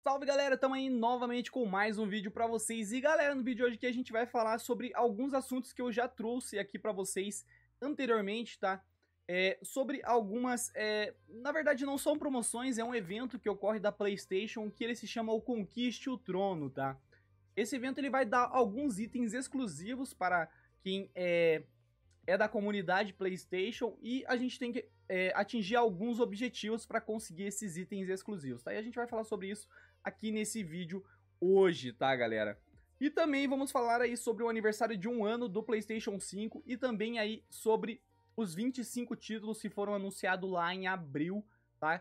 Salve galera, estamos aí novamente com mais um vídeo pra vocês. E galera, no vídeo de hoje aqui a gente vai falar sobre alguns assuntos que eu já trouxe aqui pra vocês anteriormente, tá? Sobre algumas, na verdade não são promoções, é um evento que ocorre da PlayStation que ele se chama o Conquiste o Trono, tá? Esse evento ele vai dar alguns itens exclusivos para quem é da comunidade PlayStation e a gente tem que atingir alguns objetivos para conseguir esses itens exclusivos, tá? E a gente vai falar sobre isso aqui nesse vídeo hoje, tá, galera? E também vamos falar aí sobre o aniversário de 1 ano do PlayStation 5 e também aí sobre os 25 títulos que foram anunciados lá em abril, tá?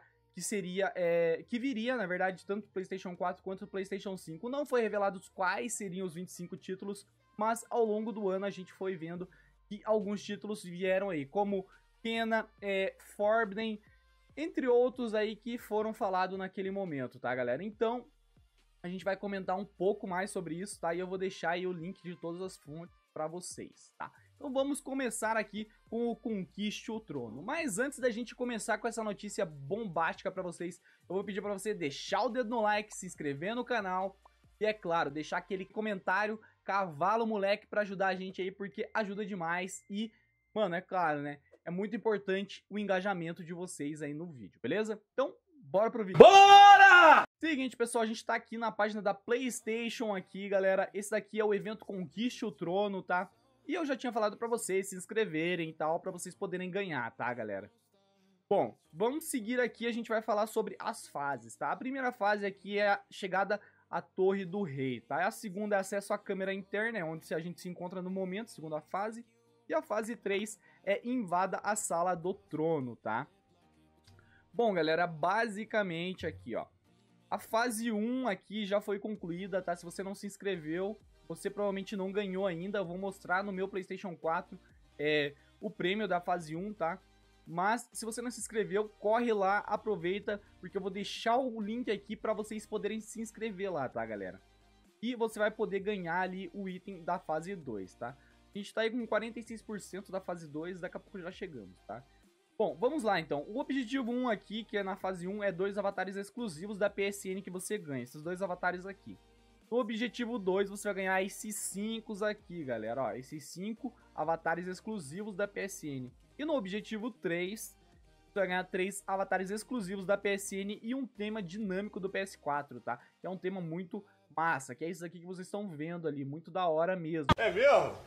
Que viria, na verdade, tanto o PlayStation 4 quanto o PlayStation 5. Não foi revelado quais seriam os 25 títulos, mas ao longo do ano a gente foi vendo que alguns títulos vieram aí, como Kena, Forbidden, entre outros aí que foram falados naquele momento, tá, galera? Então, a gente vai comentar um pouco mais sobre isso, tá? E eu vou deixar aí o link de todas as fontes para vocês, tá? Então vamos começar aqui com o Conquiste o Trono. Mas antes da gente começar com essa notícia bombástica para vocês, eu vou pedir para você deixar o dedo no like, se inscrever no canal e, é claro, deixar aquele comentário cavalo moleque para ajudar a gente aí, porque ajuda demais e, mano, é claro, né? É muito importante o engajamento de vocês aí no vídeo, beleza? Então, bora pro vídeo. Bora! Seguinte, pessoal, a gente tá aqui na página da PlayStation aqui, galera. Esse daqui é o evento Conquiste o Trono, tá? E eu já tinha falado pra vocês se inscreverem e tal, pra vocês poderem ganhar, tá, galera? Bom, vamos seguir aqui, a gente vai falar sobre as fases, tá? A primeira fase aqui é a chegada à Torre do Rei, tá? A segunda é acesso à câmera interna, é onde a gente se encontra no momento, segunda fase. E a fase 3 é invada a Sala do Trono, tá? Bom, galera, basicamente aqui, ó. A fase 1 aqui já foi concluída, tá? Se você não se inscreveu, você provavelmente não ganhou ainda. Eu vou mostrar no meu PlayStation 4 o prêmio da fase 1, tá? Mas se você não se inscreveu, corre lá, aproveita, porque eu vou deixar o link aqui pra vocês poderem se inscrever lá, tá, galera? E você vai poder ganhar ali o item da fase 2, tá? A gente tá aí com 46% da fase 2, daqui a pouco já chegamos, tá? Bom, vamos lá então. O objetivo 1 aqui, que é na fase 1, é 2 avatares exclusivos da PSN que você ganha. Esses 2 avatares aqui. No objetivo 2, você vai ganhar esses 5 aqui, galera. Ó, esses 5 avatares exclusivos da PSN. E no objetivo 3, você vai ganhar 3 avatares exclusivos da PSN e um tema dinâmico do PS4, tá? Que é um tema muito massa, que é isso aqui que vocês estão vendo ali. Muito da hora mesmo. É mesmo?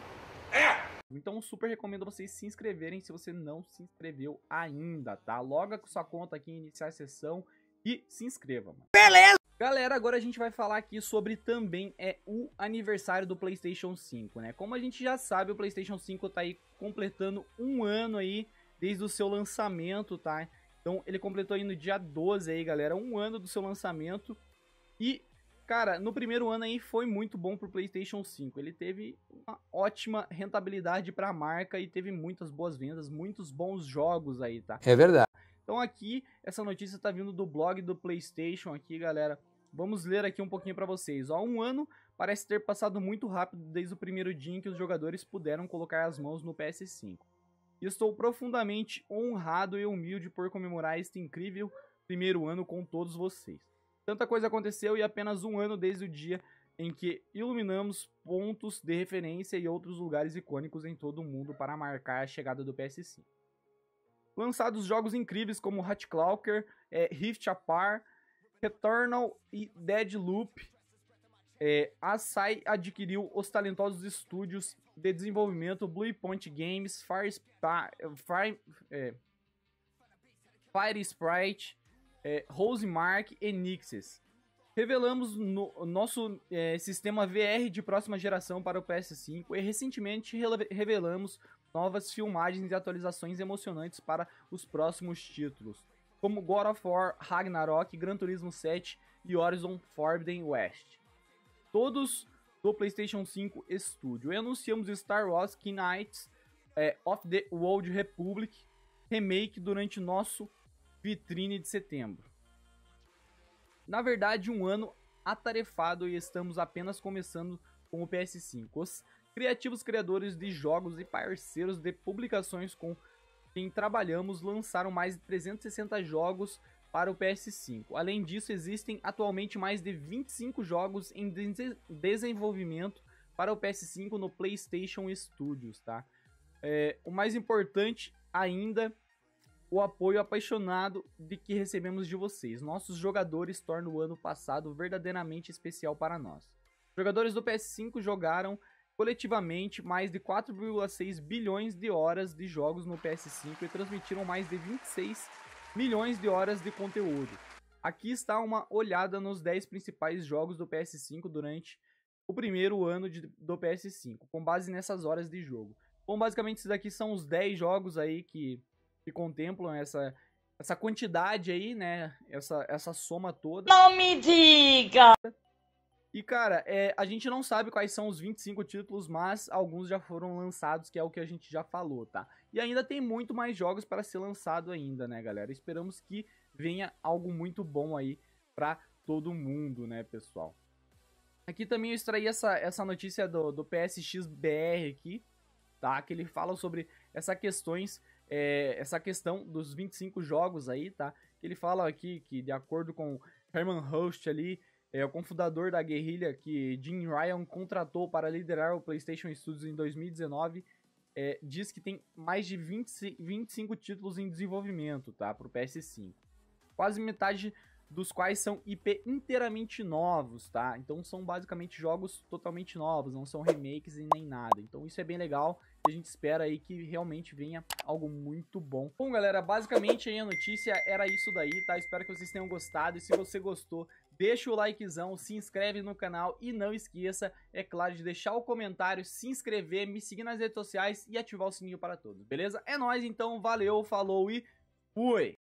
Então super recomendo vocês se inscreverem se você não se inscreveu ainda, tá? Loga com sua conta aqui em iniciar a sessão e se inscreva, mano. Beleza! Galera, agora a gente vai falar aqui sobre também o aniversário do PlayStation 5, né? Como a gente já sabe, o PlayStation 5 tá aí completando 1 ano aí desde o seu lançamento, tá? Então ele completou aí no dia 12 aí, galera, 1 ano do seu lançamento e... Cara, no primeiro ano aí foi muito bom pro PlayStation 5. Ele teve uma ótima rentabilidade pra marca e teve muitas boas vendas, muitos bons jogos aí, tá? É verdade. Então aqui, essa notícia tá vindo do blog do PlayStation aqui, galera. Vamos ler aqui um pouquinho pra vocês. Ó, 1 ano parece ter passado muito rápido desde o primeiro dia em que os jogadores puderam colocar as mãos no PS5. E estou profundamente honrado e humilde por comemorar este incrível primeiro ano com todos vocês. Tanta coisa aconteceu e apenas 1 ano desde o dia em que iluminamos pontos de referência e outros lugares icônicos em todo o mundo para marcar a chegada do PS5. Lançados jogos incríveis como Hatclalker, Rift Apart, Returnal e Deadloop, a SAI adquiriu os talentosos estúdios de desenvolvimento Bluepoint Games, Fire Sprite, Rosemark e Nixes. Revelamos nosso sistema VR de próxima geração para o PS5 e recentemente revelamos novas filmagens e atualizações emocionantes para os próximos títulos, como God of War, Ragnarok, Gran Turismo 7 e Horizon Forbidden West. Todos do PlayStation 5 Studio. E anunciamos Star Wars Knights of the Old Republic Remake durante nosso vitrine de setembro. Na verdade, 1 ano atarefado e estamos apenas começando com o PS5. Os criativos criadores de jogos e parceiros de publicações com quem trabalhamos lançaram mais de 360 jogos para o PS5. Além disso, existem atualmente mais de 25 jogos em desenvolvimento para o PS5 no PlayStation Studios, tá? O mais importante ainda, o apoio apaixonado de que recebemos de vocês. Nossos jogadores tornam o ano passado verdadeiramente especial para nós. Os jogadores do PS5 jogaram coletivamente mais de 4,6 bilhões de horas de jogos no PS5 e transmitiram mais de 26 milhões de horas de conteúdo. Aqui está uma olhada nos 10 principais jogos do PS5 durante o primeiro ano do PS5, com base nessas horas de jogo. Bom, basicamente esses daqui são os 10 jogos aí que contemplam essa quantidade aí, né, essa soma toda. Não me diga! E, cara, a gente não sabe quais são os 25 títulos, mas alguns já foram lançados, que é o que a gente já falou, tá? E ainda tem muito mais jogos para ser lançado ainda, né, galera? Esperamos que venha algo muito bom aí pra todo mundo, né, pessoal? Aqui também eu extraí essa notícia do PSXBR aqui, tá? Que ele fala sobre essa questão dos 25 jogos aí, tá? Que ele fala aqui que, de acordo com Herman Host ali, o cofundador da guerrilha que Jim Ryan contratou para liderar o PlayStation Studios em 2019, diz que tem mais de 25 títulos em desenvolvimento, tá, para o PS5. Quase metade dos quais são IP inteiramente novos, tá? Então são basicamente jogos totalmente novos, não são remakes e nem nada. Então isso é bem legal e a gente espera aí que realmente venha algo muito bom. Bom, galera, basicamente aí a notícia era isso daí, tá? Espero que vocês tenham gostado e se você gostou, deixa o likezão, se inscreve no canal e não esqueça, é claro, de deixar o comentário, se inscrever, me seguir nas redes sociais e ativar o sininho para todos, beleza? É nóis, então, valeu, falou e fui!